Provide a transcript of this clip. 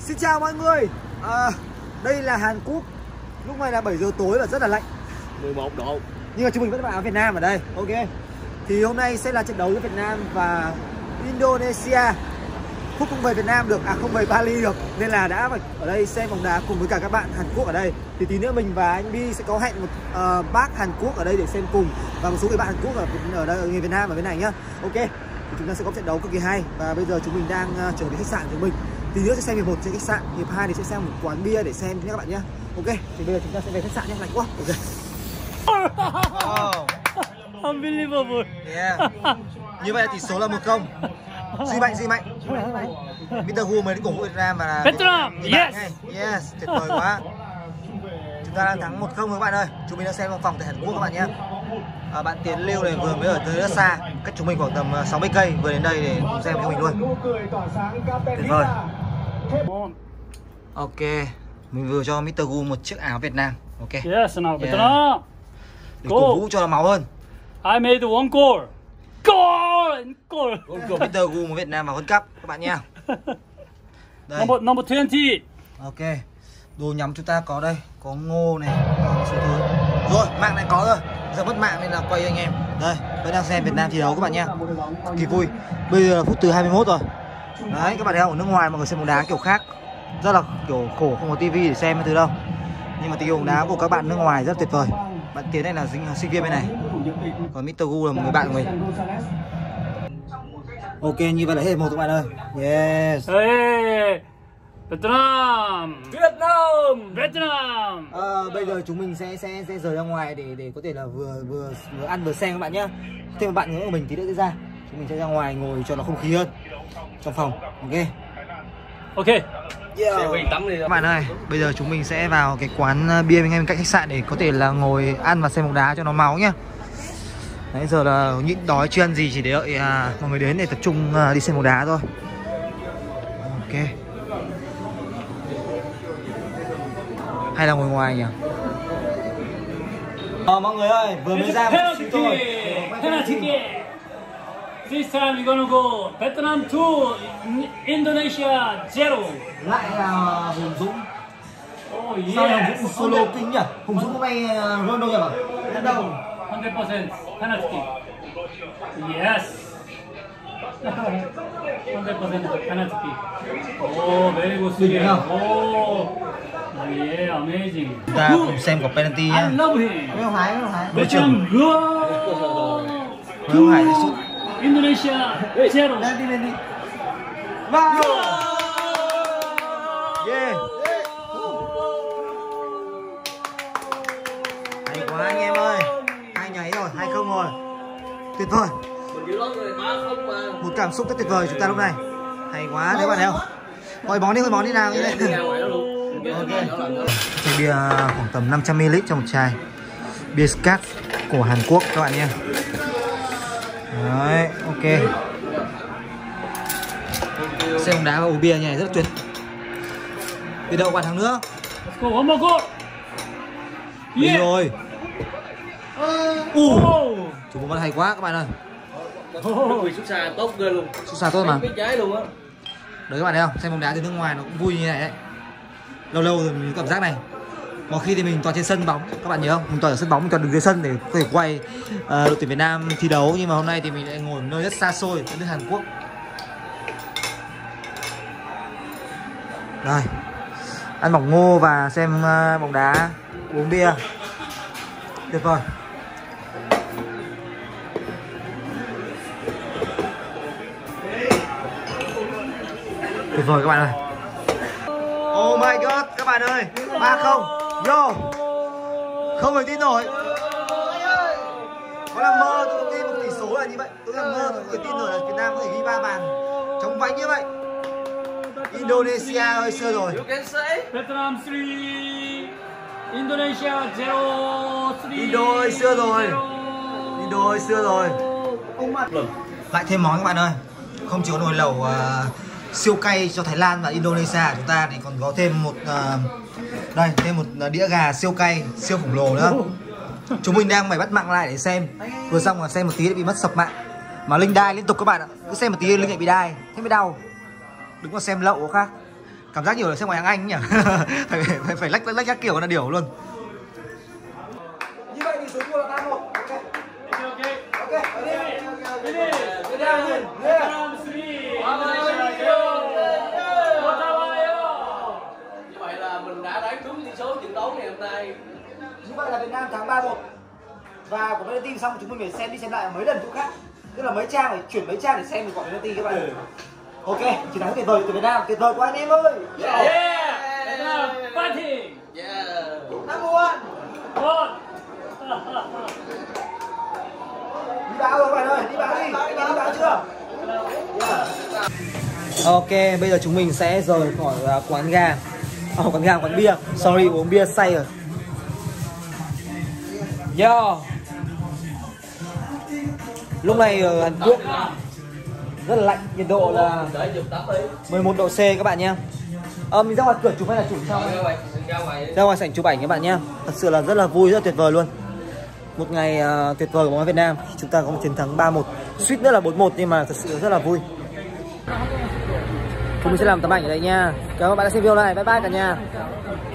Xin chào mọi người. Đây là Hàn Quốc. Lúc này là 7 giờ tối và rất là lạnh, 11 độ. nhưng mà chúng mình vẫn mặc áo Việt Nam ở đây. Ok. Thì hôm nay sẽ là trận đấu giữa Việt Nam và Indonesia. Phúc không về Việt Nam được, không về Bali được, nên là đã phải ở đây xem bóng đá cùng với cả các bạn Hàn Quốc ở đây. Thì tí nữa mình và anh Bi sẽ có hẹn một bác Hàn Quốc ở đây để xem cùng, và một số người bạn Hàn Quốc ở đây, người Việt Nam ở bên này nhá. Ok. Thì chúng ta sẽ có trận đấu cực kỳ hay, và bây giờ chúng mình đang trở về khách sạn của mình. Tí nữa sẽ xem hiệp 1 trên khách sạn, hiệp 2 thì sẽ sang một quán bia để xem nhé các bạn nhé. Ok. Thì bây giờ chúng ta sẽ về khách sạn nhé, lạnh quá. Ok. Oh. Unbelievable. Yeah. Như vậy là tỷ số là 1-0. Duy Mạnh. Mr. Gu mới đến cổ vũ Việt Nam và Vietnam. Yes. Yes, tuyệt vời quá. Chúng ta đang thắng 1-0 các bạn ơi. Chúng mình đang xem trong phòng tại Hàn Quốc các bạn nhé. Bạn Tiến Lưu này vừa mới ở tới rất xa, cách chúng mình khoảng tầm 60 cây, vừa đến đây để cùng xem với mình luôn. Tuyệt vời. Ok, mình vừa cho Mr. Gu một chiếc áo Việt Nam. Ok. Yes, now Vietnam. Để cổ vũ cho nó máu hơn. I made one goal. Goal. Mr. Gu một Việt Nam vào World Cup các bạn nha. Đây. Number 20. Ok. Đồ nhắm chúng ta có đây, có ngô này, có một số thứ. Rồi, mạng lại có rồi. Giờ mất mạng nên là quay cho anh em. Đây, vẫn đang xem Việt Nam thi đấu các bạn nha. Cực kỳ vui. Bây giờ là phút thứ 21 rồi. Đấy, các bạn thấy không, ở nước ngoài mọi người xem bóng đá kiểu khác. Rất là kiểu khổ, không có tivi để xem cái thứ đâu. Nhưng mà tình yêu bóng đá của các bạn nước ngoài rất tuyệt vời. Bạn Tiến này là sinh viên bên này. Còn Mr. Gu là một người bạn của mình. Ok, như vậy là hết 1 các bạn ơi. Yes. Hey. Vietnam. Bây giờ chúng mình sẽ rời ra ngoài để có thể là vừa ăn vừa xem các bạn nhé. Thêm một bạn nữa của mình tí nữa sẽ ra. Chúng mình sẽ ra ngoài ngồi cho nó không khí hơn trong phòng. Ok. Okay. Yeah. Các bạn ơi, bây giờ chúng mình sẽ vào cái quán bia bên cạnh khách sạn để có thể là ngồi ăn và xem bóng đá cho nó máu nhá. Nãy giờ là nhịn đói chưa ăn gì, chỉ để đợi mọi người đến để tập trung đi xem bóng đá thôi. Ok. Hay là ngồi ngoài nhỉ? Mọi người ơi, vừa mới ra một chút thôi. Penalty. This time we're gonna go Vietnam 2, Indonesia 0. Lại là Hùng Dũng. Oh yes. Sao là Hùng Dũng solo kinh nhỉ? Hùng Dũng hôm nay Ronaldo nhỉ bạn? Đến đâu? 100% penalty. Yes. 100% penalty. Oh, very good. Oh, yeah, amazing. Chúng ta cùng xem có penalty nhá. I love him. Không Hải. Vietnam go. Không Hải sút. Indonesia 0. Lên đi. Vào. Yeah. Hay quá anh em ơi. Hai nháy rồi, 2-0 rồi. Tuyệt vời. Một cảm xúc rất tuyệt vời chúng ta lúc này. Hay quá, thấy bạn thấy không? Gọi bóng đi nào. Ok. Chai bia khoảng tầm 500ml trong một chai. Bia Scat của Hàn Quốc các bạn nhé. Đấy, ok. Xem bóng đá và uống bia như này rất tuyệt. Đi đâu bạn thằng nữa? Let's go, one more goal. Đi rồi. Chủ bóng hay quá các bạn ơi. Xuất xa tốt ghê luôn. Xuất xa tốt mà. Biết trái luôn á. Đấy các bạn thấy không? Xem bóng đá từ nước ngoài nó cũng vui như này đấy. Lâu rồi mình có cảm giác này. Mọi khi thì mình toàn trên sân bóng, các bạn nhớ không? Mình toàn ở sân bóng, mình toàn đứng dưới sân để có thể quay đội tuyển Việt Nam thi đấu. Nhưng mà hôm nay thì mình lại ngồi ở nơi rất xa xôi, ở nước Hàn Quốc. Đây, ăn bỏng ngô và xem bóng đá, uống bia. Tuyệt vời. Tuyệt vời các bạn ơi. Oh my god, các bạn ơi, 3-0. Yo. Không thể tin nổi. Có là mơ tôi không tin một tỷ số là như vậy. Tôi là mơ tôi không thể tin nổi là Việt Nam có thể ghi 3 bàn chóng vánh như vậy. Indonesia ơi, xưa rồi. Vietnam 3, Indonesia 0. Indo ơi, xưa rồi. Lại thêm món các bạn ơi. Không chỉ có nồi lẩu siêu cay cho Thái Lan và Indonesia chúng ta thì còn có thêm một đây, thêm một đĩa gà siêu cay, siêu khổng lồ nữa. Chúng mình đang phải bắt mạng lại để xem. Vừa xong là xem một tí đã bị mất sập mạng. Mà Linh đai liên tục các bạn ạ. Cứ xem một tí Linh lại bị đai, thế mới đau. Đừng có xem lậu khác. Cảm giác nhiều là xem ngoài Anh nhỉ. phải lách các kiểu là điều luôn. Như vậy thì số mua là 3-1. Ok, Như vậy là mình đã đoán đúng tỷ số trận đấu ngày hôm nay. Như vậy là Việt Nam thắng 3-1. Và của penalty xong chúng mình phải xem đi xem lại mấy lần chỗ khác. Tức là mấy trang phải chuyển mấy trang để xem được quả penalty các bạn. Ok, chiến thắng tuyệt vời từ Việt Nam, tuyệt vời quá anh em ơi. Yeah! Vietnam fighting! Yeah. Number one. Đi báo rồi các bạn ơi, đi báo đi, anh em đi báo chưa? Ok, bây giờ chúng mình sẽ rời khỏi quán gà. Quán bia. Sorry, uống bia say rồi. Yo. Lúc này ở Hàn Quốc rất là lạnh, nhiệt độ là 11 độ C các bạn nhé. Mình ra ngoài cửa chụp hay là chụp sau? Ra ngoài sảnh chụp ảnh các bạn nhé. Thật sự là rất là vui, rất là tuyệt vời luôn. Một ngày tuyệt vời của bóng đá Việt Nam. Chúng ta có một chiến thắng 3-1, suýt nữa là 4-1 nhưng mà thật sự rất là vui. Chúng mình sẽ làm tấm ảnh ở đây nha. Cảm ơn các bạn đã xem video này. Bye bye cả nhà.